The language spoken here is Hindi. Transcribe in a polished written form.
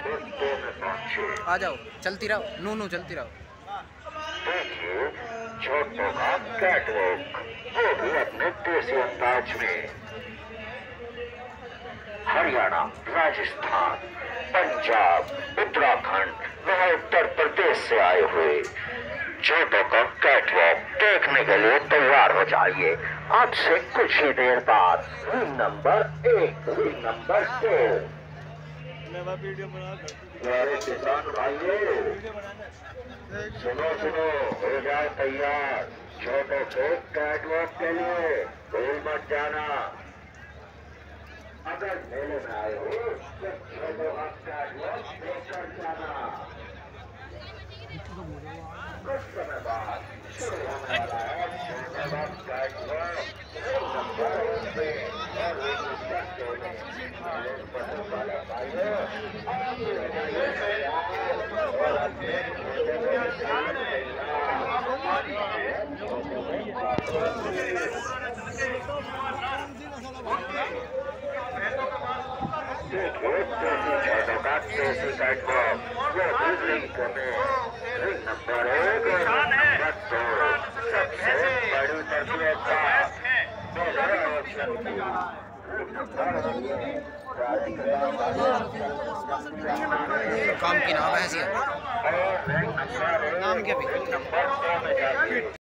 आ जाओ, चलती रहो, नू चलती रहो। देखिए छोटों का कैटवॉक, वो भी अपने देसी अंदाज में। हरियाणा, राजस्थान, पंजाब, उत्तराखंड व उत्तर प्रदेश से आए हुए छोटों का कैटवॉक देखने के लिए तैयार हो जाइए। आज से कुछ ही देर बाद रिंग नंबर 1, रिंग नंबर 2। प्यारे किसान भाइयों, सुनो हो जाए तैयार छोटों के कैटवॉक के लिए। भूल मत जाना, अगर मेले में आए हो तो छोटों का कैटवॉक देखकर जाना। कुछ समय बाद शुरू होने वाला है छोटों का कैटवॉक नंबर 1 में और छोटों का देसी कैटवॉक, वो भी रिंग में रिंग नंबर 1 और नंबर 2 सबसे बड़ी प्रतियोगिता। काम की नाम है, नाम क्या भी।